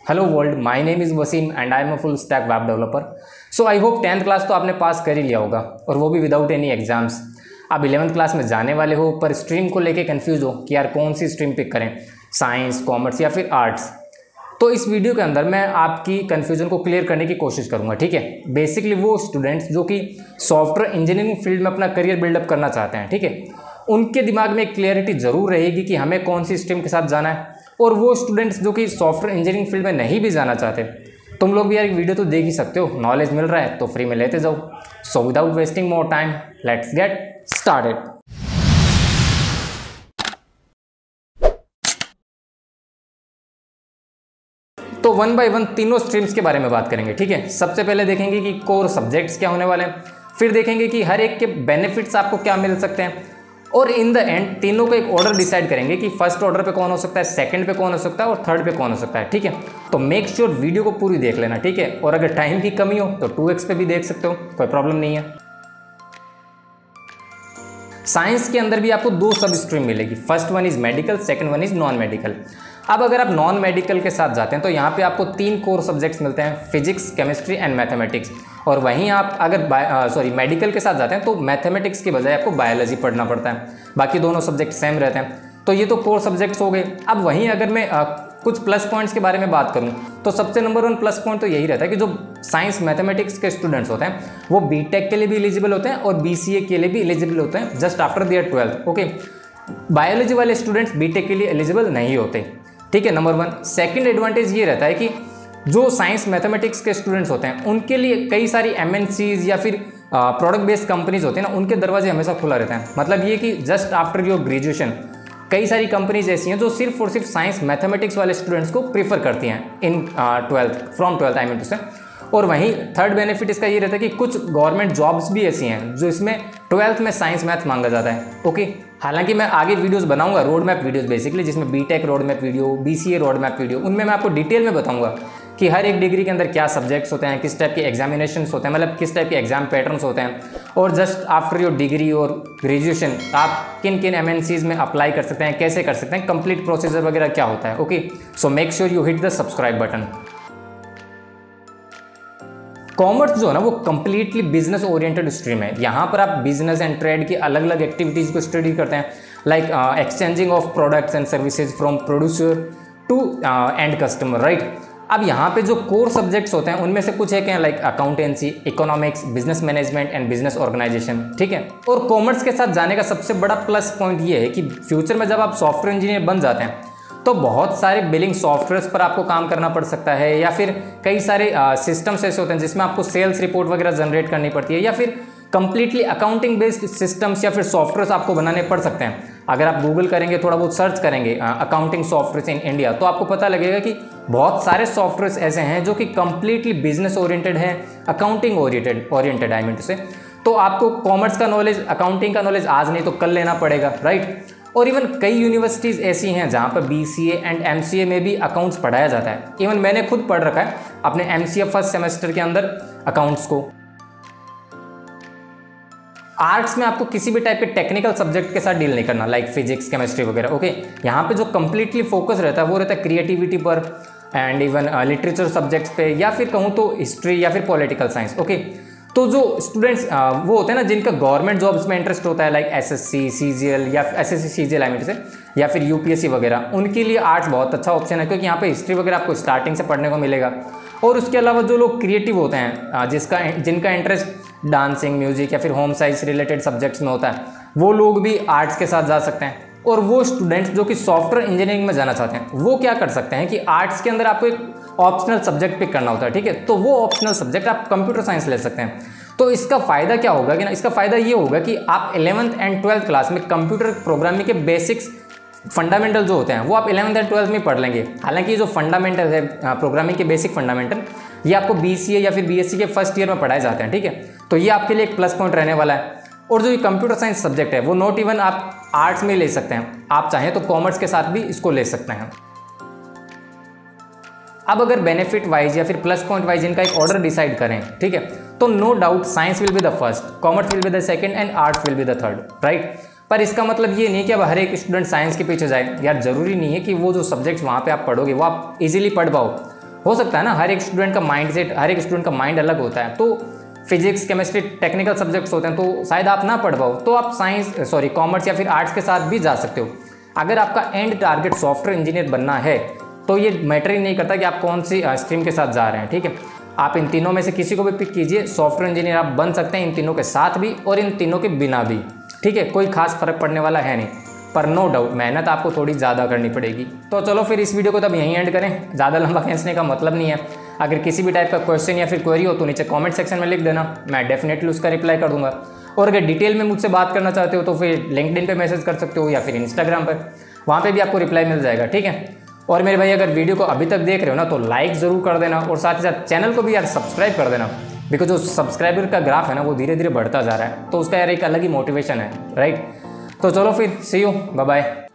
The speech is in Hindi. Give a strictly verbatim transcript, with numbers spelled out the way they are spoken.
Hello world, my name is Wasim and I am a full stack web developer. So I hope tenth class तो आपने पास कर ही लिया होगा, और वो भी विदाउट एनी एग्जाम्स। आप इलेवंथ क्लास में जाने वाले हो, पर स्ट्रीम को लेके कंफ्यूज हो कि यार कौन सी स्ट्रीम पिक करें, साइंस, कॉमर्स या फिर आर्ट्स। तो इस वीडियो के अंदर मैं आपकी कन्फ्यूजन को क्लियर करने की कोशिश करूंगा। ठीक है, बेसिकली वो स्टूडेंट्स जो कि सॉफ्टवेयर इंजीनियरिंग फील्ड में अपना करियर बिल्डअप करना चाहते हैं, ठीक है, उनके दिमाग में एक क्लियरिटी ज़रूर रहेगी कि हमें कौन सी स्ट्रीम के साथ जाना है। और वो स्टूडेंट्स जो कि सॉफ्टवेयर इंजीनियरिंग फील्ड में नहीं भी जाना चाहते, तुम लोग भी यार एक वीडियो तो देख ही सकते हो, नॉलेज मिल रहा है तो फ्री में लेते जाओ। So without wasting more time, let's get started. तो वन बाय वन तीनों स्ट्रीम्स के बारे में बात करेंगे। ठीक है, सबसे पहले देखेंगे कि कोर सब्जेक्ट्स क्या होने वाले हैं, फिर देखेंगे कि हर एक के बेनिफिट्स आपको क्या मिल सकते हैं, और इन द एंड तीनों का एक ऑर्डर डिसाइड करेंगे कि फर्स्ट ऑर्डर पे कौन हो सकता है, सेकंड पे कौन हो सकता है और थर्ड पे कौन हो सकता है। ठीक है, तो मेक श्योर वीडियो को पूरी देख लेना। ठीक है, और अगर टाइम की कमी हो तो टू एक्स पे भी देख सकते हो, कोई प्रॉब्लम नहीं है। साइंस के अंदर भी आपको दो सब स्ट्रीम मिलेगी, first one is medical, second one is non medical. अब अगर आप नॉन मेडिकल के साथ जाते हैं तो यहाँ पे आपको तीन कोर सब्जेक्ट्स मिलते हैं, फिजिक्स, केमिस्ट्री एंड मैथमेटिक्स। और वहीं आप अगर सॉरी मेडिकल के साथ जाते हैं तो मैथमेटिक्स की बजाय आपको बायोलॉजी पढ़ना पड़ता है, बाकी दोनों सब्जेक्ट सेम रहते हैं। तो ये तो कोर सब्जेक्ट्स हो गए। अब वहीं अगर मैं आ, कुछ प्लस पॉइंट्स के बारे में बात करूं तो सबसे नंबर वन प्लस पॉइंट तो यही रहता है कि जो साइंस मैथमेटिक्स के स्टूडेंट्स होते हैं वो बीटेक के लिए भी एलिजिबल होते हैं और बीसीए के लिए भी एलिजिबल होते हैं just after their twelfth. Okay, biology वाले स्टूडेंट्स बीटेक के लिए एलिजिबल नहीं होते। ठीक है, नंबर वन। सेकेंड एडवांटेज ये रहता है कि जो साइंस मैथमेटिक्स के स्टूडेंट्स होते हैं उनके लिए कई सारी एमएनसीज या फिर प्रोडक्ट बेस्ड कंपनीज होती हैं ना, उनके दरवाजे हमेशा खुला रहता है। मतलब ये कि जस्ट आफ्टर योर ग्रेजुएशन कई सारी कंपनीज ऐसी हैं जो सिर्फ और सिर्फ साइंस मैथमेटिक्स वाले स्टूडेंट्स को प्रीफर करती हैं in twelfth, from twelfth I mean to say. और वहीं थर्ड बेनिफिट इसका ये रहता है कि कुछ गवर्नमेंट जॉब्स भी ऐसी हैं जो इसमें ट्वेल्थ में साइंस मैथ मांगा जाता है। ओके, हालांकि मैं आगे वीडियोस बनाऊंगा, रोड मैप वीडियोस बेसिकली, जिसमें BTech road map video, BCA road map video, उनमें मैं आपको डिटेल में बताऊंगा कि हर एक डिग्री के अंदर क्या सब्जेक्ट्स होते हैं, किस टाइप के एग्जामिनेशंस होते हैं, मतलब किस टाइप के एग्जाम पैटर्न्स होते हैं, और जस्ट आफ्टर योर डिग्री और ग्रेजुएशन आप किन किन एमएनसीज में अप्लाई कर सकते हैं, कैसे कर सकते हैं, कंप्लीट प्रोसीजर वगैरह क्या होता है। Okay, so make sure you hit the subscribe button. Commerce जो है ना वो कंप्लीटली बिजनेस ओरिएंटेड स्ट्रीम है। यहाँ पर आप बिजनेस एंड ट्रेड की अलग अलग एक्टिविटीज़ को स्टडी करते हैं, like exchanging of products and services from producer to end customer, right. अब यहाँ पे जो कोर सब्जेक्ट्स होते हैं उनमें से कुछ है क्या, like accountancy, economics, business management and business organisation. ठीक है, और कॉमर्स के साथ जाने का सबसे बड़ा प्लस पॉइंट ये है कि फ्यूचर में जब आप सॉफ्टवेयर इंजीनियर बन जाते हैं तो बहुत सारे बिलिंग सॉफ्टवेयर्स पर आपको काम करना पड़ सकता है, या फिर कई सारे सिस्टम्स ऐसे होते हैं जिसमें आपको सेल्स रिपोर्ट वगैरह जनरेट करनी पड़ती है, या फिर कंप्लीटली अकाउंटिंग बेस्ड सिस्टम्स या फिर सॉफ्टवेयर्स आपको बनाने पड़ सकते हैं। अगर आप गूगल करेंगे, थोड़ा बहुत सर्च करेंगे अकाउंटिंग सॉफ्टवेयर इन इंडिया, तो आपको पता लगेगा कि बहुत सारे सॉफ्टवेयर्स ऐसे हैं जो कि कंप्लीटली बिजनेस ओरिएंटेड है, accounting oriented oriented I mean to say. तो आपको कॉमर्स का नॉलेज, अकाउंटिंग का नॉलेज आज नहीं तो कल लेना पड़ेगा, राइट। और इवन कई यूनिवर्सिटीज़ ऐसी हैं जहाँ पर बीसीए एंड एमसीए में भी अकाउंट्स पढ़ाया जाता है। इवन मैंने खुद पढ़ रखा है अपने एमसीए फर्स्ट सेमेस्टर के अंदर अकाउंट्स को। आर्ट्स में आपको किसी भी टाइप के टेक्निकल सब्जेक्ट के साथ डील नहीं करना, लाइक फिजिक्स, केमिस्ट्री वगैरह। ओके, यहाँ पे जो कंप्लीटली फोकस रहता है वो रहता है क्रिएटिविटी पर एंड इवन लिटरेचर सब्जेक्ट्स पे, या फिर कहूँ तो हिस्ट्री या फिर पॉलिटिकल साइंस। ओके, तो जो स्टूडेंट्स वो होते हैं ना जिनका गवर्नमेंट जॉब्स में इंटरेस्ट होता है, लाइक एसएससी, सीजीएल या SSC CGL I mean say, या फिर यूपीएससी वगैरह, उनके लिए आर्ट्स बहुत अच्छा ऑप्शन है, क्योंकि यहाँ पे हिस्ट्री वगैरह आपको स्टार्टिंग से पढ़ने को मिलेगा। और उसके अलावा जो लोग क्रिएटिव होते हैं, जिसका जिनका इंटरेस्ट डांसिंग, म्यूजिक या फिर होम साइंस रिलेटेड सब्जेक्ट्स में होता है, वो लोग भी आर्ट्स के साथ जा सकते हैं। और वो स्टूडेंट्स जो कि सॉफ्टवेयर इंजीनियरिंग में जाना चाहते हैं वो क्या कर सकते हैं कि आर्ट्स के अंदर आपको एक ऑप्शनल सब्जेक्ट पिक करना होता है। ठीक है, तो वो ऑप्शनल सब्जेक्ट आप कंप्यूटर साइंस ले सकते हैं। तो इसका फ़ायदा क्या होगा कि ना, इसका फ़ायदा ये होगा कि आप इलेवंथ एंड ट्वेल्थ क्लास में कंप्यूटर प्रोग्रामिंग के बेसिक्स फंडामेंटल जो होते हैं वो आप इलेवंथ एंड ट्वेल्थ में पढ़ लेंगे। हालांकि जो फंडामेंटल है प्रोग्रामिंग के बेसिक फंडामेंटल, ये आपको बीसीए या फिर बीएससी के फर्स्ट ईयर में पढ़ाए जाते हैं। ठीक है, तो ये आपके लिए एक प्लस पॉइंट रहने वाला है। और जो ये कंप्यूटर साइंस सब्जेक्ट है वो नॉट इवन आप आर्ट्स में ले सकते हैं, आप चाहें तो कॉमर्स के साथ भी इसको ले सकते हैं। अब अगर बेनिफिट वाइज या फिर प्लस पॉइंट वाइज इनका एक ऑर्डर डिसाइड करें, ठीक है, तो no doubt science will be the first, commerce will be the second and arts will be the third, right. पर इसका मतलब ये नहीं कि अब हर एक स्टूडेंट साइंस के पीछे जाए। यार जरूरी नहीं है कि वो जो सब्जेक्ट्स वहाँ पे आप पढ़ोगे वो आप इजीली पढ़ पाओ। हो सकता है ना, हर एक स्टूडेंट का माइंड सेट, हर एक स्टूडेंट का माइंड अलग होता है। तो फिजिक्स केमिस्ट्री टेक्निकल सब्जेक्ट्स होते हैं, तो शायद आप ना पढ़ पाओ, तो आप साइंस सॉरी कॉमर्स या फिर आर्ट्स के साथ भी जा सकते हो। अगर आपका एंड टारगेट सॉफ्टवेयर इंजीनियर बनना है तो ये मैटर ही नहीं करता कि आप कौन सी स्ट्रीम के साथ जा रहे हैं, ठीक है। आप इन तीनों में से किसी को भी पिक कीजिए, सॉफ्टवेयर इंजीनियर आप बन सकते हैं इन तीनों के साथ भी और इन तीनों के बिना भी, ठीक है। कोई खास फर्क पड़ने वाला है नहीं, पर नो डाउट मेहनत आपको थोड़ी ज़्यादा करनी पड़ेगी। तो चलो फिर इस वीडियो को तब यहीं एंड करें, ज़्यादा लंबा खींचने का मतलब नहीं है। अगर किसी भी टाइप का क्वेश्चन या फिर क्वेरी हो तो नीचे कमेंट सेक्शन में लिख देना, मैं डेफिनेटली उसका रिप्लाई कर दूंगा। और अगर डिटेल में मुझसे बात करना चाहते हो तो फिर लिंक्डइन पे मैसेज कर सकते हो या फिर इंस्टाग्राम पर, वहाँ पे भी आपको रिप्लाई मिल जाएगा, ठीक है। और मेरे भाई अगर वीडियो को अभी तक देख रहे हो ना तो लाइक ज़रूर कर देना और साथ ही साथ चैनल को भी यार सब्सक्राइब कर देना, बिकॉज जो सब्सक्राइबर का ग्राफ है ना वो धीरे धीरे बढ़ता जा रहा है, तो उसका यार एक अलग ही मोटिवेशन है, राइट। तो चलो फिर सी यू, बाय बाय।